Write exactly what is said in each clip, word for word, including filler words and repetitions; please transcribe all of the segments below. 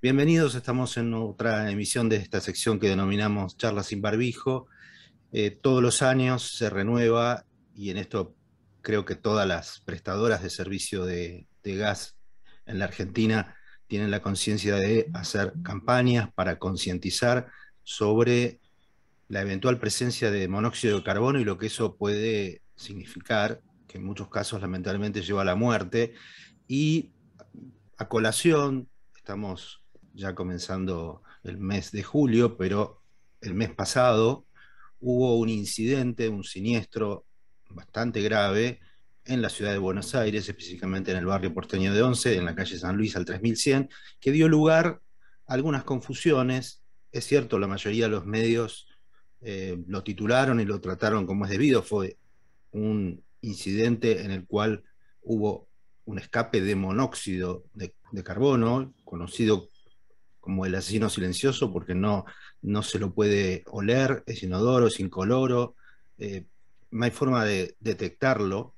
Bienvenidos, estamos en otra emisión de esta sección que denominamos Charlas sin barbijo. Eh, todos los años se renueva y en esto creo que todas las prestadoras de servicio de, de gas en la Argentina tienen la conciencia de hacer campañas para concientizar sobre la eventual presencia de monóxido de carbono y lo que eso puede significar, que en muchos casos lamentablemente lleva a la muerte. Y a colación, estamos ya comenzando el mes de julio, pero el mes pasado hubo un incidente, un siniestro bastante grave en la ciudad de Buenos Aires, específicamente en el barrio porteño de Once, en la calle San Luis al tres mil cien, que dio lugar a algunas confusiones. Es cierto, la mayoría de los medios eh, lo titularon y lo trataron como es debido. Fue un incidente en el cual hubo un escape de monóxido de, de carbono, conocido como el asesino silencioso, porque no, no se lo puede oler, es inodoro, es incoloro, eh, no hay forma de detectarlo,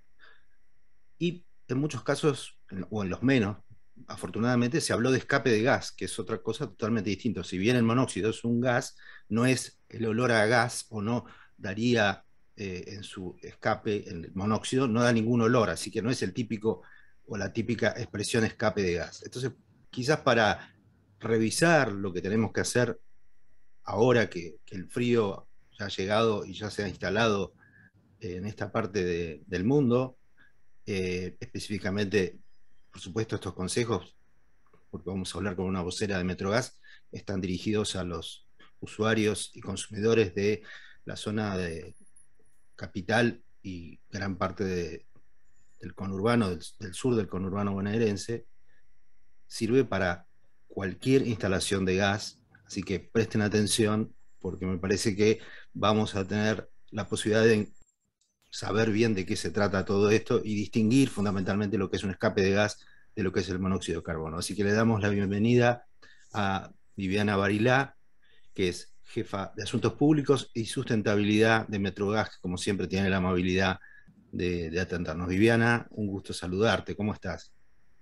y en muchos casos, o en los menos, afortunadamente se habló de escape de gas, que es otra cosa totalmente distinta. Si bien el monóxido es un gas, no es el olor a gas, o no daría eh, en su escape, el monóxido no da ningún olor, así que no es el típico o la típica expresión escape de gas. Entonces, quizás para revisar lo que tenemos que hacer ahora que, que el frío ya ha llegado y ya se ha instalado en esta parte de, del mundo, eh, específicamente, por supuesto, estos consejos, porque vamos a hablar con una vocera de Metrogas, están dirigidos a los usuarios y consumidores de la zona de capital y gran parte de, del conurbano, del, del sur del conurbano bonaerense. Sirve para cualquier instalación de gas, así que presten atención porque me parece que vamos a tener la posibilidad de saber bien de qué se trata todo esto y distinguir fundamentalmente lo que es un escape de gas de lo que es el monóxido de carbono. Así que le damos la bienvenida a Viviana Barilá, que es jefa de Asuntos Públicos y Sustentabilidad de Metrogas, que como siempre tiene la amabilidad de, de atendernos. Viviana, un gusto saludarte, ¿cómo estás?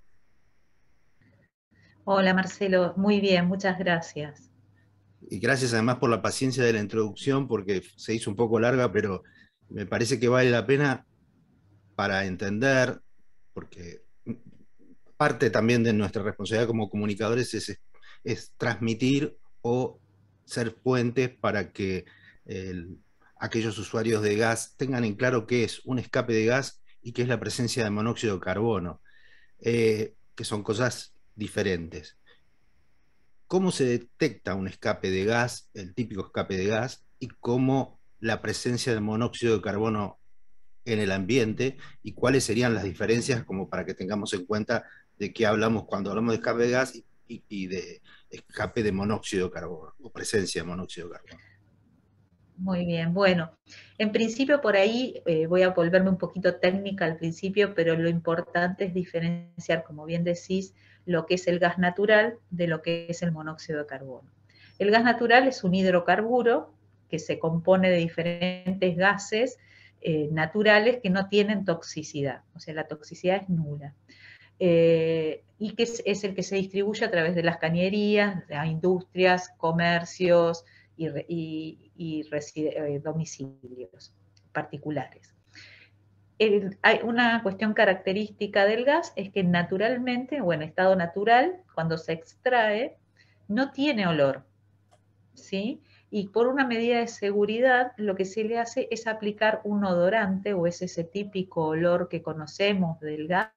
Hola Marcelo, muy bien, muchas gracias. Y gracias además por la paciencia de la introducción, porque se hizo un poco larga, pero me parece que vale la pena para entender, porque parte también de nuestra responsabilidad como comunicadores es, es transmitir o ser puentes para que el, aquellos usuarios de gas tengan en claro qué es un escape de gas y qué es la presencia de monóxido de carbono, eh, que son cosas diferentes. ¿Cómo se detecta un escape de gas, el típico escape de gas, y cómo la presencia de monóxido de carbono en el ambiente, y cuáles serían las diferencias como para que tengamos en cuenta de qué hablamos cuando hablamos de escape de gas y, y, y de escape de monóxido de carbono o presencia de monóxido de carbono? Muy bien, bueno, en principio por ahí eh, voy a volverme un poquito técnica al principio, pero lo importante es diferenciar, como bien decís, lo que es el gas natural de lo que es el monóxido de carbono. El gas natural es un hidrocarburo que se compone de diferentes gases eh, naturales que no tienen toxicidad, o sea, la toxicidad es nula. Eh, y que es, es, el que se distribuye a través de las cañerías, de industrias, comercios y, y, y eh, domicilios particulares. El, hay una cuestión característica del gas es que naturalmente, o en estado natural, cuando se extrae, no tiene olor, ¿sí? Y por una medida de seguridad, lo que se le hace es aplicar un odorante, o es ese típico olor que conocemos del gas,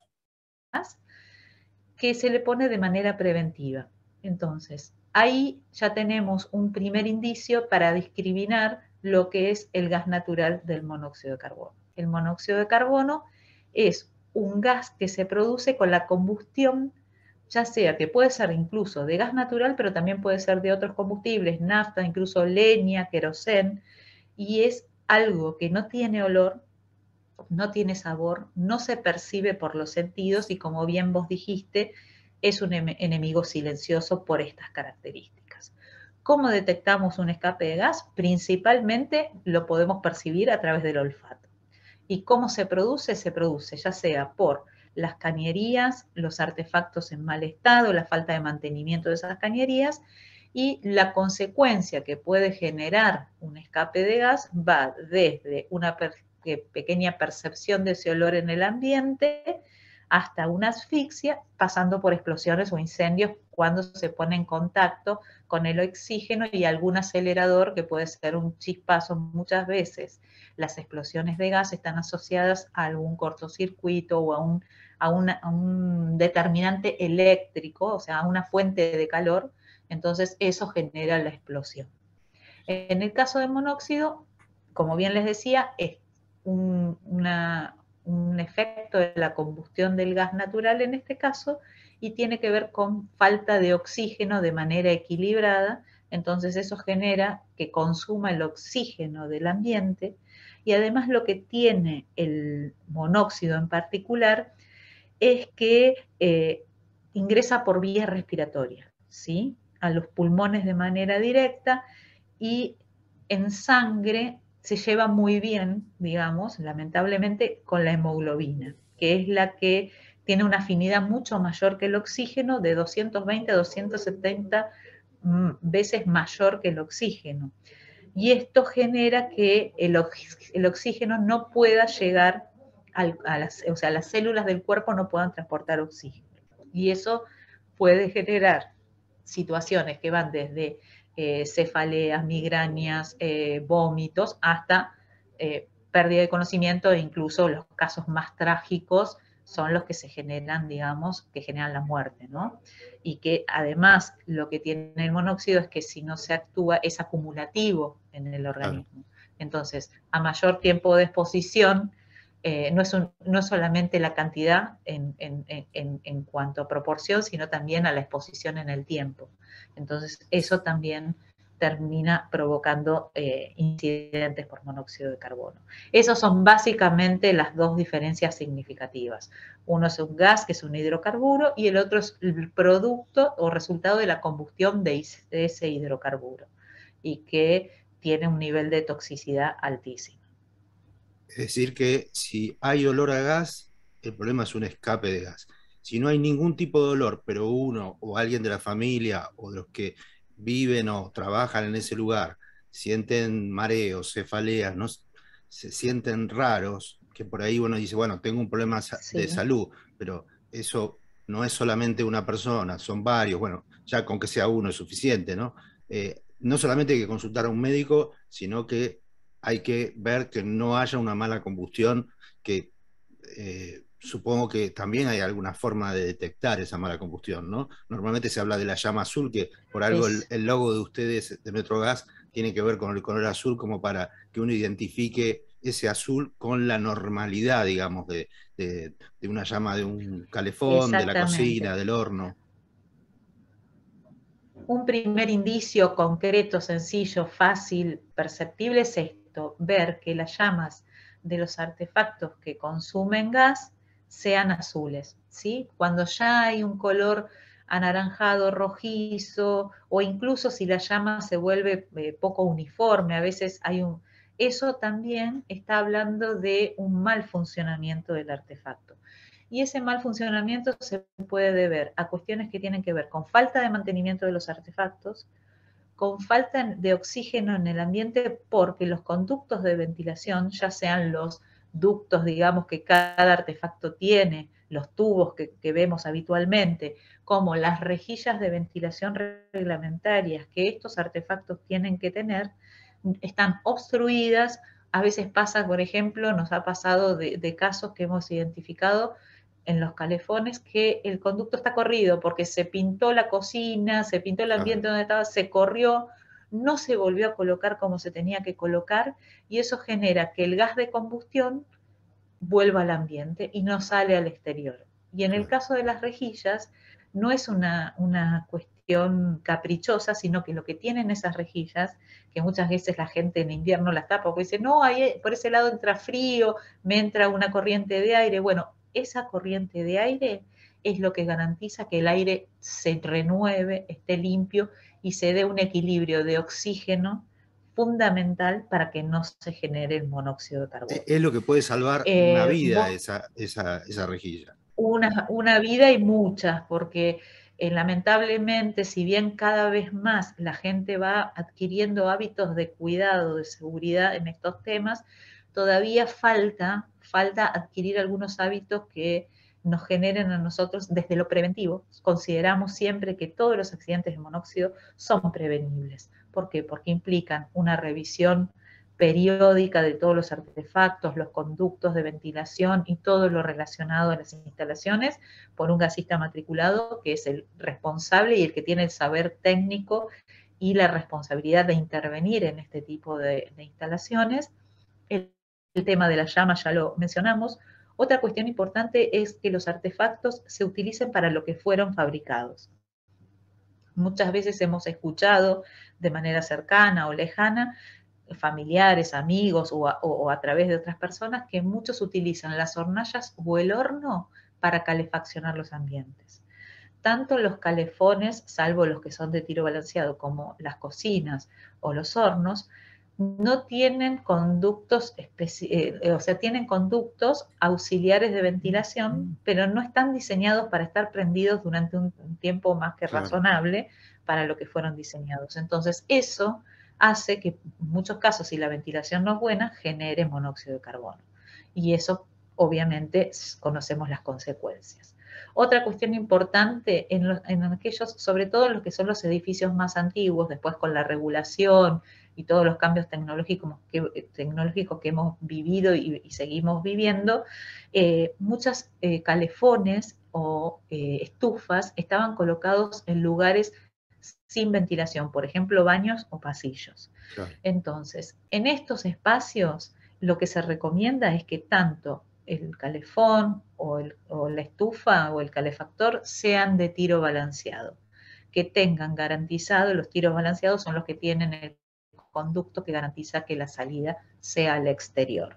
que se le pone de manera preventiva. Entonces, ahí ya tenemos un primer indicio para discriminar lo que es el gas natural del monóxido de carbono. El monóxido de carbono es un gas que se produce con la combustión, ya sea que puede ser incluso de gas natural, pero también puede ser de otros combustibles, nafta, incluso leña, querosén, y es algo que no tiene olor, no tiene sabor, no se percibe por los sentidos y, como bien vos dijiste, es un enemigo silencioso por estas características. ¿Cómo detectamos un escape de gas? Principalmente lo podemos percibir a través del olfato. ¿Y cómo se produce? Se produce ya sea por las cañerías, los artefactos en mal estado, la falta de mantenimiento de esas cañerías, y la consecuencia que puede generar un escape de gas va desde una per pequeña percepción de ese olor en el ambiente hasta una asfixia, pasando por explosiones o incendios cuando se pone en contacto con el oxígeno y algún acelerador que puede ser un chispazo. Muchas veces las explosiones de gas están asociadas a algún cortocircuito o a un, a una, a un determinante eléctrico, o sea, a una fuente de calor. Entonces eso genera la explosión. En el caso del monóxido, como bien les decía, es un, una, un efecto de la combustión del gas natural en este caso, y tiene que ver con falta de oxígeno de manera equilibrada. Entonces eso genera que consuma el oxígeno del ambiente, y además lo que tiene el monóxido en particular es que eh, ingresa por vía respiratoria, ¿sí?, a los pulmones de manera directa, y en sangre se lleva muy bien, digamos, lamentablemente, con la hemoglobina, que es la que tiene una afinidad mucho mayor que el oxígeno, de doscientos veinte a doscientos setenta veces mayor que el oxígeno. Y esto genera que el, el oxígeno no pueda llegar al, a las, o sea, las células del cuerpo no puedan transportar oxígeno. Y eso puede generar situaciones que van desde eh, cefaleas, migrañas, eh, vómitos, hasta eh, pérdida de conocimiento, e incluso los casos más trágicos son los que se generan, digamos, que generan la muerte, ¿no? Y que además lo que tiene el monóxido es que si no se actúa es acumulativo en el organismo. Entonces, a mayor tiempo de exposición, Eh, no, es un, no es solamente la cantidad en, en, en, en cuanto a proporción, sino también a la exposición en el tiempo. Entonces, eso también termina provocando eh, incidentes por monóxido de carbono. Esas son básicamente las dos diferencias significativas. Uno es un gas, que es un hidrocarburo, y el otro es el producto o resultado de la combustión de ese hidrocarburo, y que tiene un nivel de toxicidad altísimo. Es decir, que si hay olor a gas, el problema es un escape de gas. Si no hay ningún tipo de olor, pero uno o alguien de la familia o de los que viven o trabajan en ese lugar sienten mareos, cefaleas, ¿no? Se sienten raros, que por ahí uno dice, bueno, tengo un problema de Sí. salud, pero eso no es solamente una persona, son varios, bueno, ya con que sea uno es suficiente, ¿no? Eh, no solamente hay que consultar a un médico, sino que hay que ver que no haya una mala combustión, que eh, supongo que también hay alguna forma de detectar esa mala combustión, ¿no? Normalmente se habla de la llama azul, que por algo el, Es, el logo de ustedes de Metrogas tiene que ver con el color azul, como para que uno identifique ese azul con la normalidad, digamos, de, de, de una llama de un calefón, de la exactamente. cocina, del horno. Un primer indicio concreto, sencillo, fácil, perceptible es esto: ver que las llamas de los artefactos que consumen gas sean azules, ¿sí? Cuando ya hay un color anaranjado, rojizo, o incluso si la llama se vuelve eh, poco uniforme, a veces hay un... Eso también está hablando de un mal funcionamiento del artefacto. Y ese mal funcionamiento se puede deber a cuestiones que tienen que ver con falta de mantenimiento de los artefactos, con falta de oxígeno en el ambiente, porque los conductos de ventilación, ya sean los ductos, digamos, que cada artefacto tiene, los tubos que, que vemos habitualmente, como las rejillas de ventilación reglamentarias que estos artefactos tienen que tener, están obstruidas. A veces pasa, por ejemplo, nos ha pasado de, de casos que hemos identificado en los calefones, que el conducto está corrido porque se pintó la cocina, se pintó el ambiente donde estaba, se corrió, no se volvió a colocar como se tenía que colocar, y eso genera que el gas de combustión vuelva al ambiente y no sale al exterior. Y en el caso de las rejillas, no es una, una cuestión caprichosa, sino que lo que tienen esas rejillas, que muchas veces la gente en invierno las tapa porque dice, no, ahí, por ese lado entra frío, me entra una corriente de aire. Bueno, esa corriente de aire es lo que garantiza que el aire se renueve, esté limpio y se dé un equilibrio de oxígeno fundamental para que no se genere el monóxido de carbono. Es lo que puede salvar una Eh, vida vos, esa, esa, esa rejilla. una, una vida y muchas, porque eh, lamentablemente, si bien cada vez más la gente va adquiriendo hábitos de cuidado, de seguridad en estos temas, todavía falta, falta adquirir algunos hábitos que nos generen a nosotros desde lo preventivo. Consideramos siempre que todos los accidentes de monóxido son prevenibles. ¿Por qué? Porque implican una revisión periódica de todos los artefactos, los conductos de ventilación y todo lo relacionado a las instalaciones por un gasista matriculado que es el responsable y el que tiene el saber técnico y la responsabilidad de intervenir en este tipo de, de instalaciones. El, el tema de las llamas ya lo mencionamos. Otra cuestión importante es que los artefactos se utilicen para lo que fueron fabricados. Muchas veces hemos escuchado de manera cercana o lejana familiares, amigos o a, o a través de otras personas que muchos utilizan las hornallas o el horno para calefaccionar los ambientes. Tanto los calefones, salvo los que son de tiro balanceado, como las cocinas o los hornos, no tienen conductos, eh, o sea, tienen conductos auxiliares de ventilación, pero no están diseñados para estar prendidos durante un tiempo más que claro. razonable para lo que fueron diseñados. Entonces, eso hace que en muchos casos, si la ventilación no es buena, genere monóxido de carbono. Y eso, obviamente, conocemos las consecuencias. Otra cuestión importante en, los, en aquellos, sobre todo en los que son los edificios más antiguos, después con la regulación y todos los cambios tecnológicos que, tecnológicos que hemos vivido y, y seguimos viviendo, eh, muchas eh, calefones o eh, estufas estaban colocados en lugares sin ventilación, por ejemplo, baños o pasillos. Claro. Entonces, en estos espacios, lo que se recomienda es que tanto el calefón o, el, o la estufa o el calefactor sean de tiro balanceado, que tengan garantizado, los tiros balanceados son los que tienen el conducto que garantiza que la salida sea al exterior.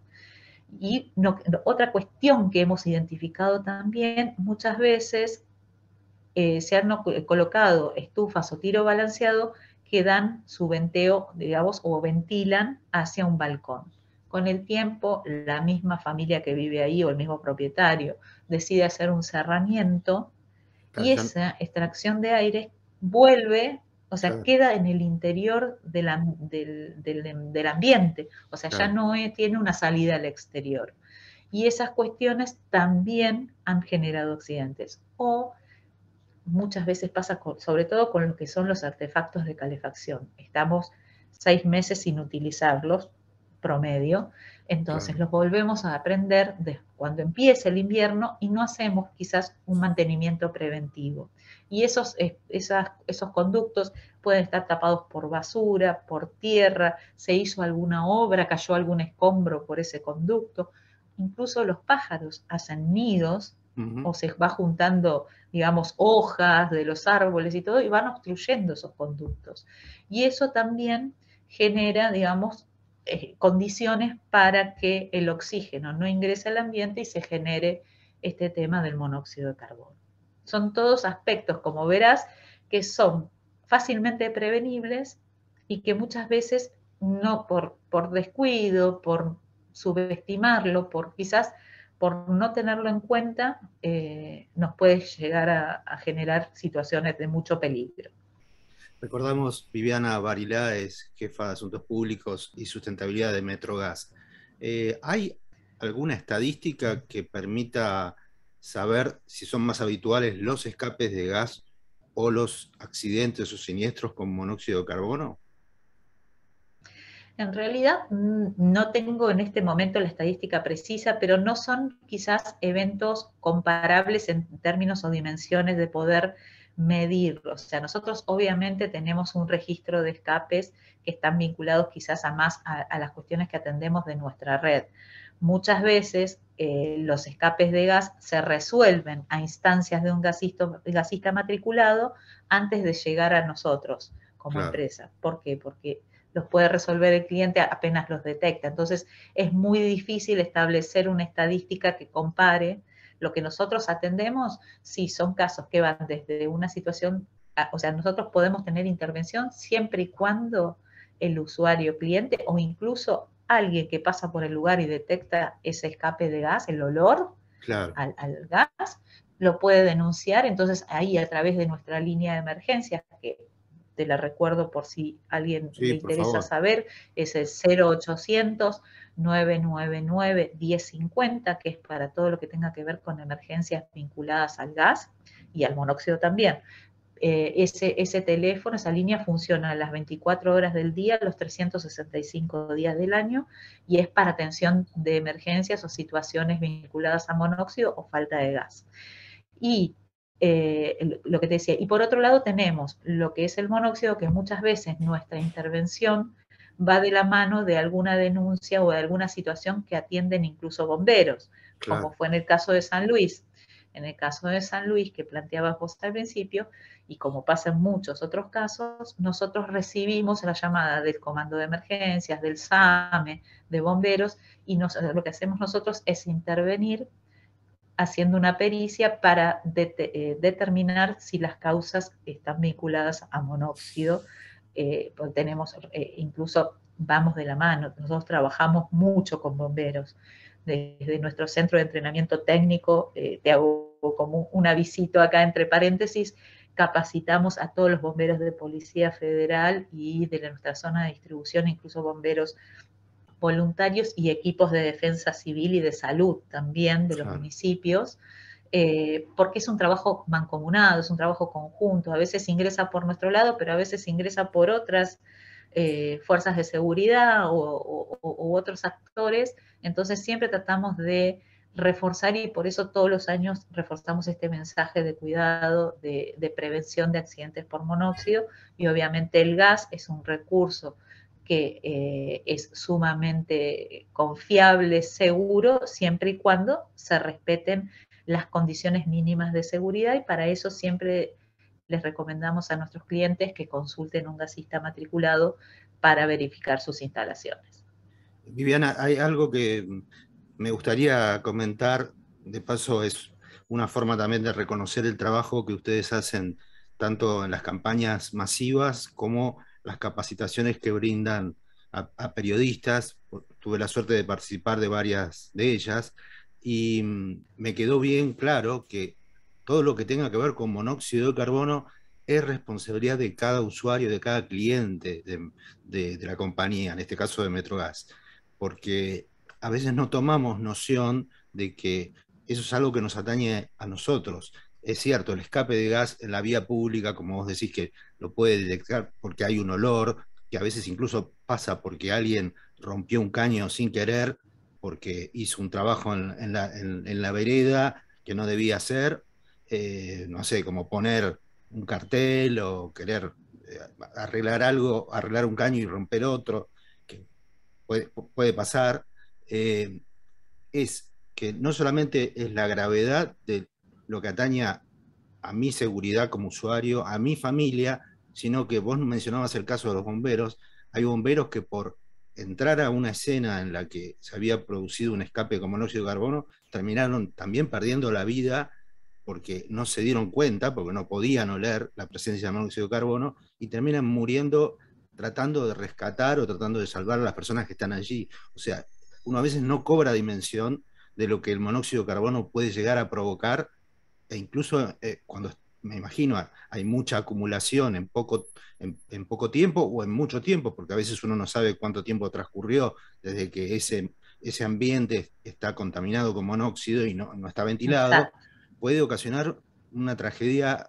Y no, otra cuestión que hemos identificado también, muchas veces eh, se han colocado estufas o tiro balanceado que dan su venteo, digamos, o ventilan hacia un balcón. Con el tiempo, la misma familia que vive ahí o el mismo propietario decide hacer un cerramiento claro, y esa extracción de aire vuelve, o sea, claro. queda en el interior de la, del, del, del ambiente, o sea, claro. ya no es, tiene una salida al exterior. Y esas cuestiones también han generado accidentes. O muchas veces pasa, con, sobre todo con lo que son los artefactos de calefacción. Estamos seis meses sin utilizarlos, promedio, entonces claro. los volvemos a aprender de cuando empiece el invierno y no hacemos quizás un mantenimiento preventivo. Y esos, esas, esos conductos pueden estar tapados por basura, por tierra, se hizo alguna obra, cayó algún escombro por ese conducto. Incluso los pájaros hacen nidos uh-huh. o se va juntando, digamos, hojas de los árboles y todo, y van obstruyendo esos conductos. Y eso también genera, digamos, eh, condiciones para que el oxígeno no ingrese al ambiente y se genere este tema del monóxido de carbono. Son todos aspectos, como verás, que son fácilmente prevenibles y que muchas veces no por, por descuido, por subestimarlo, por quizás por no tenerlo en cuenta, eh, nos puede llegar a, a generar situaciones de mucho peligro. Recordamos Viviana Bariláez, jefa de Asuntos Públicos y Sustentabilidad de Metrogas. Eh, ¿Hay alguna estadística que permita saber si son más habituales los escapes de gas o los accidentes o siniestros con monóxido de carbono? En realidad no tengo en este momento la estadística precisa, pero no son quizás eventos comparables en términos o dimensiones de poder medirlo. O sea, nosotros obviamente tenemos un registro de escapes que están vinculados quizás a más a, a las cuestiones que atendemos de nuestra red. Muchas veces eh, los escapes de gas se resuelven a instancias de un gasista, gasista matriculado antes de llegar a nosotros como claro. empresa. ¿Por qué? Porque los puede resolver el cliente apenas los detecta. Entonces, es muy difícil establecer una estadística que compare lo que nosotros atendemos. Sí, son casos que van desde una situación, o sea, nosotros podemos tener intervención siempre y cuando el usuario cliente o incluso alguien que pasa por el lugar y detecta ese escape de gas, el olor, Claro. al, al gas, lo puede denunciar. Entonces ahí, a través de nuestra línea de emergencias, que te la recuerdo por si a alguien Sí, le por interesa favor. saber, es el cero ochocientos, nueve nueve nueve, diez cincuenta, que es para todo lo que tenga que ver con emergencias vinculadas al gas y al monóxido también. Eh, ese, ese teléfono, esa línea funciona las veinticuatro horas del día, los trescientos sesenta y cinco días del año, y es para atención de emergencias o situaciones vinculadas a monóxido o falta de gas. Y eh, lo que te decía, y por otro lado tenemos lo que es el monóxido, que muchas veces nuestra intervención va de la mano de alguna denuncia o de alguna situación que atienden incluso bomberos, como Claro. fue en el caso de San Luis. En el caso de San Luis, que planteabas vos al principio, y como pasa en muchos otros casos, nosotros recibimos la llamada del comando de emergencias, del SAME, de bomberos, y nos, lo que hacemos nosotros es intervenir haciendo una pericia para de, eh, determinar si las causas están vinculadas a monóxido. Eh, pues tenemos, eh, incluso vamos de la mano, nosotros trabajamos mucho con bomberos. Desde nuestro centro de entrenamiento técnico, eh, te hago como una visita acá entre paréntesis, capacitamos a todos los bomberos de Policía Federal y de nuestra zona de distribución, incluso bomberos voluntarios y equipos de defensa civil y de salud también de los Claro. municipios, eh, porque es un trabajo mancomunado, es un trabajo conjunto. A veces ingresa por nuestro lado, pero a veces ingresa por otras eh, fuerzas de seguridad o, o, o, otros actores. Entonces siempre tratamos de reforzar, y por eso todos los años reforzamos este mensaje de cuidado, de, de prevención de accidentes por monóxido, y obviamente el gas es un recurso que eh, es sumamente confiable, seguro, siempre y cuando se respeten las condiciones mínimas de seguridad, y para eso siempre les recomendamos a nuestros clientes que consulten un gasista matriculado para verificar sus instalaciones. Viviana, hay algo que me gustaría comentar, de paso es una forma también de reconocer el trabajo que ustedes hacen tanto en las campañas masivas como las capacitaciones que brindan a, a periodistas. Tuve la suerte de participar de varias de ellas y mm, me quedó bien claro que todo lo que tenga que ver con monóxido de carbono es responsabilidad de cada usuario, de cada cliente de, de, de la compañía, en este caso de Metrogas, porque a veces no tomamos noción de que eso es algo que nos atañe a nosotros. Es cierto, el escape de gas en la vía pública, como vos decís, que lo puede detectar porque hay un olor, que a veces incluso pasa porque alguien rompió un caño sin querer, porque hizo un trabajo en, en, la, en, en la vereda que no debía hacer, eh, no sé, como poner un cartel o querer eh, arreglar algo, arreglar un caño y romper otro, que puede, puede pasar. Eh, es que no solamente es la gravedad de lo que atañe a, a mi seguridad como usuario, a mi familia, sino que vos mencionabas el caso de los bomberos. Hay bomberos que por entrar a una escena en la que se había producido un escape con monóxido de carbono, terminaron también perdiendo la vida porque no se dieron cuenta, porque no podían oler la presencia de monóxido de carbono, y terminan muriendo tratando de rescatar o tratando de salvar a las personas que están allí. O sea, uno a veces no cobra dimensión de lo que el monóxido de carbono puede llegar a provocar, e incluso eh, cuando, me imagino, hay mucha acumulación en poco, en, en poco tiempo o en mucho tiempo, porque a veces uno no sabe cuánto tiempo transcurrió desde que ese, ese ambiente está contaminado con monóxido y no, no está ventilado, Exacto. puede ocasionar una tragedia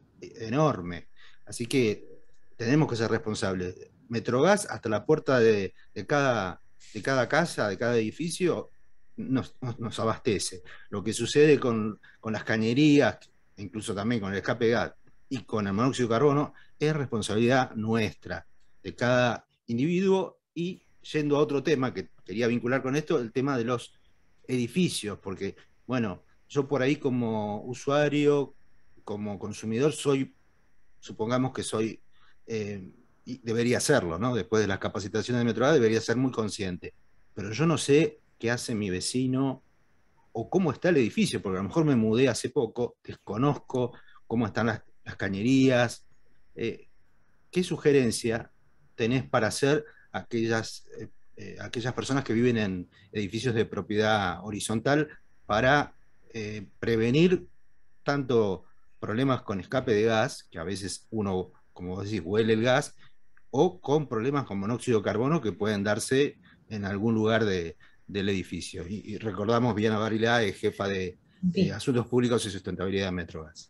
enorme. Así que tenemos que ser responsables. Metrogas hasta la puerta de, de, cada, de cada casa, de cada edificio, nos, nos, nos abastece. Lo que sucede con, con las cañerías, incluso también con el escape de gas y con el monóxido de carbono, es responsabilidad nuestra, de cada individuo. Y yendo a otro tema que quería vincular con esto, el tema de los edificios, porque, bueno, yo por ahí como usuario, como consumidor, soy, supongamos que soy, eh, y debería serlo, ¿no? Después de las capacitaciones de Metrogas, debería ser muy consciente. Pero yo no sé qué hace mi vecino o cómo está el edificio, porque a lo mejor me mudé hace poco, desconozco cómo están las, las cañerías. Eh, ¿Qué sugerencia tenés para hacer aquellas, eh, eh, aquellas personas que viven en edificios de propiedad horizontal para eh, prevenir tanto problemas con escape de gas, que a veces uno, como vos decís, huele el gas, o con problemas con monóxido de carbono que pueden darse en algún lugar de, del edificio. Y, y recordamos bien a Barilá, es jefa de eh, Bien. Asuntos Públicos y Sustentabilidad de Metrogas.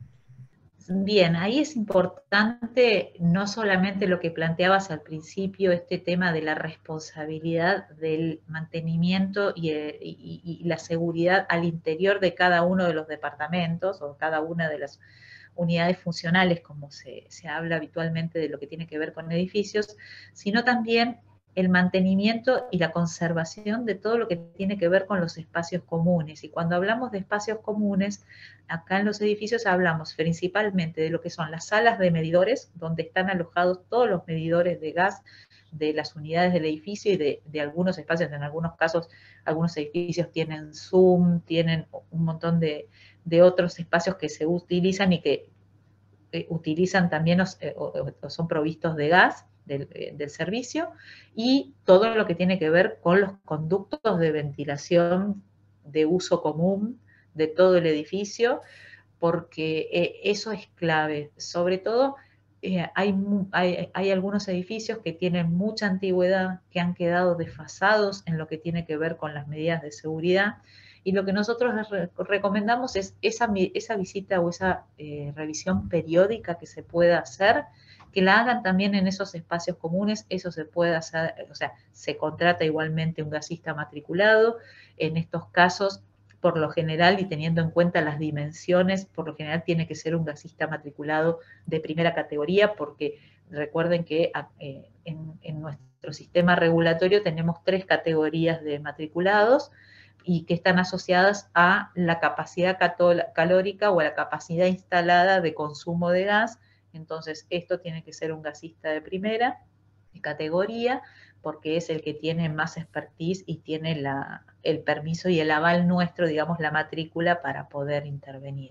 Bien, ahí es importante no solamente lo que planteabas al principio, este tema de la responsabilidad del mantenimiento y, y, y la seguridad al interior de cada uno de los departamentos o cada una de las unidades funcionales, como se, se habla habitualmente de lo que tiene que ver con edificios, sino también el mantenimiento y la conservación de todo lo que tiene que ver con los espacios comunes. Y cuando hablamos de espacios comunes, acá en los edificios hablamos principalmente de lo que son las salas de medidores, donde están alojados todos los medidores de gas de las unidades del edificio y de, de algunos espacios. En algunos casos, algunos edificios tienen Zoom, tienen un montón de, de otros espacios que se utilizan y que eh, utilizan también o, o, o son provistos de gas del, eh, del servicio, y todo lo que tiene que ver con los conductos de ventilación de uso común de todo el edificio, porque eh, eso es clave. Sobre todo, eh, hay, hay, hay algunos edificios que tienen mucha antigüedad, que han quedado desfasados en lo que tiene que ver con las medidas de seguridad, y lo que nosotros les re recomendamos es esa, esa visita o esa eh, revisión periódica que se pueda hacer, que la hagan también en esos espacios comunes. Eso se puede hacer, o sea, se contrata igualmente un gasista matriculado. En estos casos, por lo general, y teniendo en cuenta las dimensiones, por lo general tiene que ser un gasista matriculado de primera categoría, porque recuerden que eh, en, en nuestro sistema regulatorio tenemos tres categorías de matriculados, y que están asociadas a la capacidad calórica o a la capacidad instalada de consumo de gas. Entonces, esto tiene que ser un gasista de primera categoría, porque es el que tiene más expertise y tiene la, el permiso y el aval nuestro, digamos, la matrícula para poder intervenir.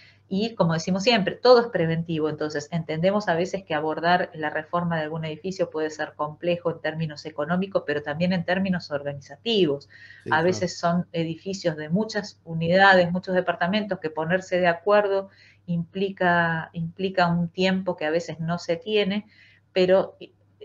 Y como decimos siempre, todo es preventivo. Entonces, entendemos a veces que abordar la reforma de algún edificio puede ser complejo en términos económicos, pero también en términos organizativos. Sí, A claro. veces son edificios de muchas unidades, muchos departamentos, que ponerse de acuerdo implica, implica un tiempo que a veces no se tiene, pero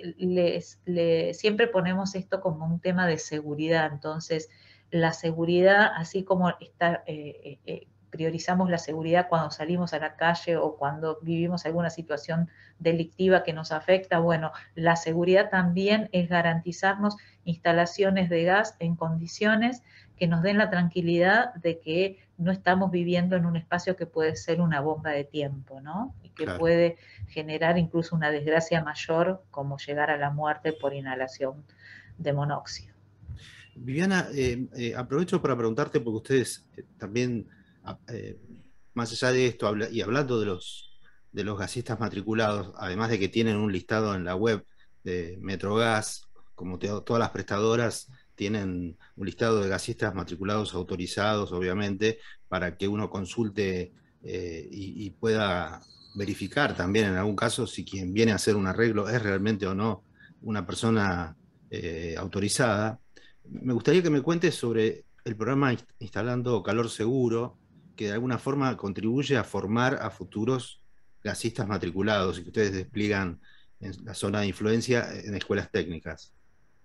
les, les, siempre ponemos esto como un tema de seguridad. Entonces, la seguridad, así como está... Eh, eh, priorizamos la seguridad cuando salimos a la calle o cuando vivimos alguna situación delictiva que nos afecta, bueno, la seguridad también es garantizarnos instalaciones de gas en condiciones que nos den la tranquilidad de que no estamos viviendo en un espacio que puede ser una bomba de tiempo, ¿no? Y que Claro. puede generar incluso una desgracia mayor, como llegar a la muerte por inhalación de monóxido. Viviana, eh, eh, aprovecho para preguntarte, porque ustedes eh, también, eh, más allá de esto, habla, y hablando de los, de los gasistas matriculados, además de que tienen un listado en la web de Metrogas, como te, todas las prestadoras, tienen un listado de gasistas matriculados autorizados, obviamente, para que uno consulte eh, y, y pueda verificar también en algún caso si quien viene a hacer un arreglo es realmente o no una persona eh, autorizada. Me gustaría que me cuentes sobre el programa Instalando Calor Seguro, que de alguna forma contribuye a formar a futuros gasistas matriculados y que ustedes despliegan en la zona de influencia en escuelas técnicas.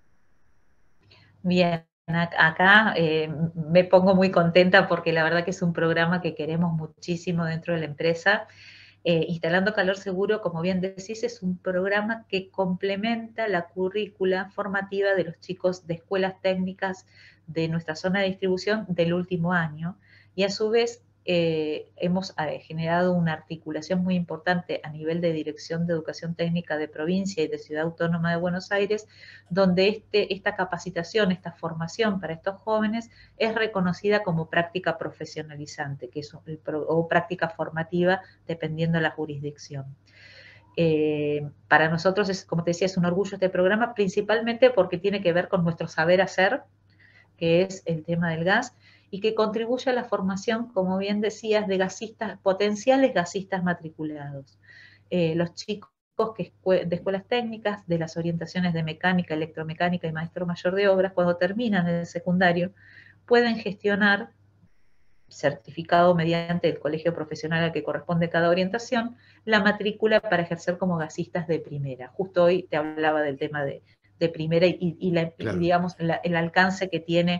Bien, acá eh, me pongo muy contenta porque la verdad que es un programa que queremos muchísimo dentro de la empresa. Eh, Instalando Calor Seguro, como bien decís, es un programa que complementa la currícula formativa de los chicos de escuelas técnicas de nuestra zona de distribución del último año, y a su vez eh, hemos eh, generado una articulación muy importante a nivel de Dirección de Educación Técnica de Provincia y de Ciudad Autónoma de Buenos Aires, donde este, esta capacitación, esta formación para estos jóvenes es reconocida como práctica profesionalizante, que es un, o práctica formativa, dependiendo de la jurisdicción. Eh, para nosotros, es, como te decía, es un orgullo este programa, principalmente porque tiene que ver con nuestro saber hacer, que es el tema del gas, y que contribuye a la formación, como bien decías, de gasistas, potenciales gasistas matriculados. Eh, los chicos que de escuelas técnicas, de las orientaciones de mecánica, electromecánica y maestro mayor de obras, cuando terminan el secundario, pueden gestionar certificado mediante el colegio profesional al que corresponde cada orientación, la matrícula para ejercer como gasistas de primera. Justo hoy te hablaba del tema de, de primera y, y, la, claro. y digamos, la, el alcance que tiene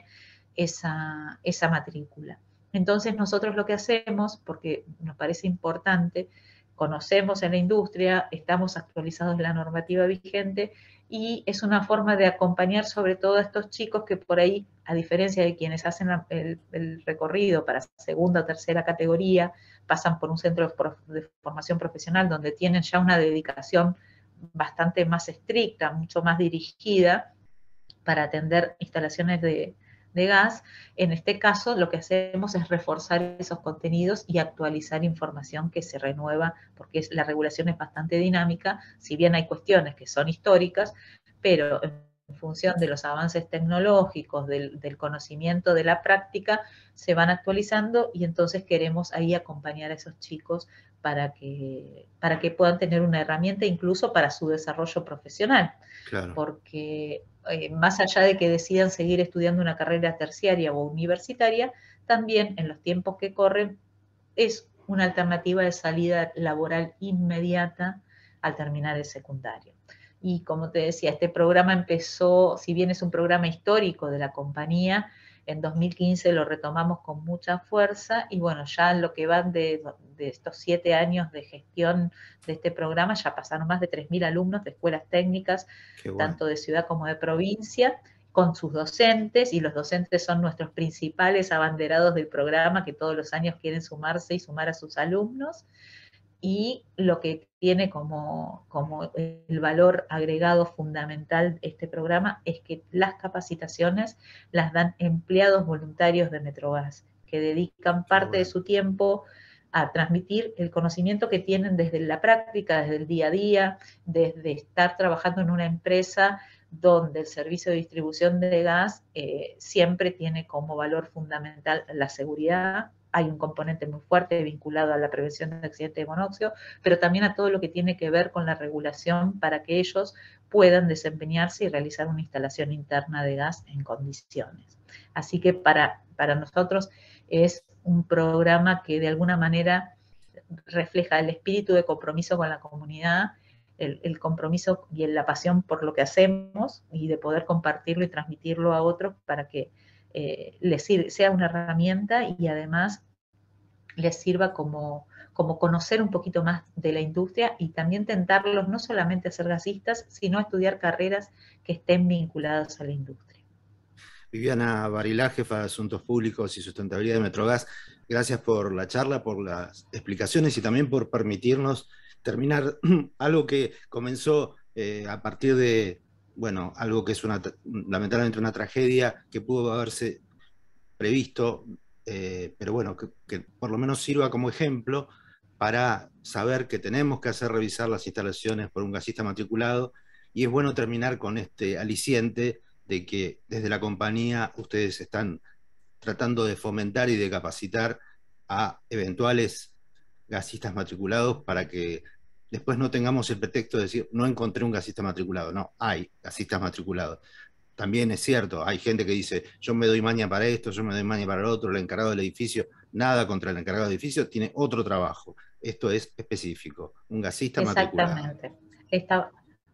esa, esa matrícula. Entonces nosotros lo que hacemos, porque nos parece importante, conocemos en la industria, estamos actualizados en la normativa vigente y es una forma de acompañar sobre todo a estos chicos que por ahí, a diferencia de quienes hacen el, el recorrido para segunda o tercera categoría, pasan por un centro de formación profesional donde tienen ya una dedicación bastante más estricta, mucho más dirigida para atender instalaciones de, de gas. En este caso, lo que hacemos es reforzar esos contenidos y actualizar información que se renueva, porque es, la regulación es bastante dinámica, si bien hay cuestiones que son históricas, pero en función de los avances tecnológicos, del, del conocimiento de la práctica, se van actualizando y entonces queremos ahí acompañar a esos chicos para que, para que puedan tener una herramienta incluso para su desarrollo profesional. Claro. Porque eh, más allá de que decidan seguir estudiando una carrera terciaria o universitaria, también en los tiempos que corren es una alternativa de salida laboral inmediata al terminar el secundario. Y como te decía, este programa empezó, si bien es un programa histórico de la compañía, en dos mil quince lo retomamos con mucha fuerza y bueno, ya lo que van de, de estos siete años de gestión de este programa, ya pasaron más de tres mil alumnos de escuelas técnicas, bueno. tanto de ciudad como de provincia, con sus docentes, y los docentes son nuestros principales abanderados del programa, que todos los años quieren sumarse y sumar a sus alumnos. Y lo que tiene como, como el valor agregado fundamental este programa es que las capacitaciones las dan empleados voluntarios de Metrogas, que dedican parte bueno. de su tiempo a transmitir el conocimiento que tienen desde la práctica, desde el día a día, desde estar trabajando en una empresa donde el servicio de distribución de gas eh, siempre tiene como valor fundamental la seguridad. Hay un componente muy fuerte vinculado a la prevención de accidentes de monóxido, pero también a todo lo que tiene que ver con la regulación para que ellos puedan desempeñarse y realizar una instalación interna de gas en condiciones. Así que para, para nosotros es un programa que de alguna manera refleja el espíritu de compromiso con la comunidad, el, el compromiso y la pasión por lo que hacemos y de poder compartirlo y transmitirlo a otros para que eh, les sirva, sea una herramienta y además les sirva como, como conocer un poquito más de la industria y también tentarlos no solamente a ser gasistas, sino a estudiar carreras que estén vinculadas a la industria. Viviana Barilá, jefa de Asuntos Públicos y Sustentabilidad de Metrogas, gracias por la charla, por las explicaciones y también por permitirnos terminar algo que comenzó eh, a partir de, bueno, algo que es una, lamentablemente una tragedia que pudo haberse previsto, eh, pero bueno, que, que por lo menos sirva como ejemplo para saber que tenemos que hacer revisar las instalaciones por un gasista matriculado, y es bueno terminar con este aliciente de que desde la compañía ustedes están tratando de fomentar y de capacitar a eventuales gasistas matriculados para que después no tengamos el pretexto de decir, no encontré un gasista matriculado. No, hay gasistas matriculados. También es cierto, hay gente que dice, yo me doy maña para esto, yo me doy maña para lo otro, el encargado del edificio, nada contra el encargado del edificio, tiene otro trabajo. Esto es específico, un gasista matriculado. Exactamente. Está,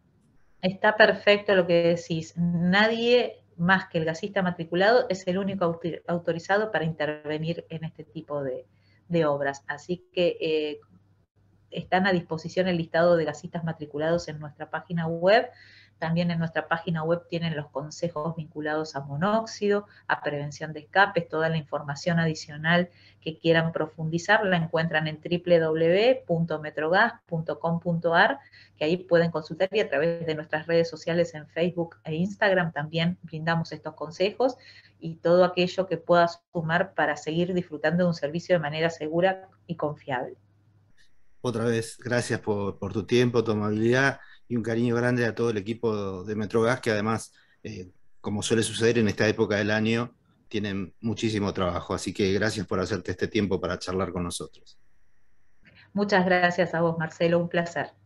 está perfecto lo que decís. Nadie más que el gasista matriculado es el único autorizado para intervenir en este tipo de, de obras. Así que eh, están a disposición el listado de gasistas matriculados en nuestra página web. También en nuestra página web tienen los consejos vinculados a monóxido, a prevención de escapes, toda la información adicional que quieran profundizar la encuentran en doble u doble u doble u punto metrogas punto com punto a r, que ahí pueden consultar, y a través de nuestras redes sociales en Facebook e Instagram también brindamos estos consejos y todo aquello que pueda sumar para seguir disfrutando de un servicio de manera segura y confiable. Otra vez, gracias por, por tu tiempo, tu amabilidad y un cariño grande a todo el equipo de Metrogas, que además, eh, como suele suceder en esta época del año, tienen muchísimo trabajo. Así que gracias por hacerte este tiempo para charlar con nosotros. Muchas gracias a vos, Marcelo, un placer.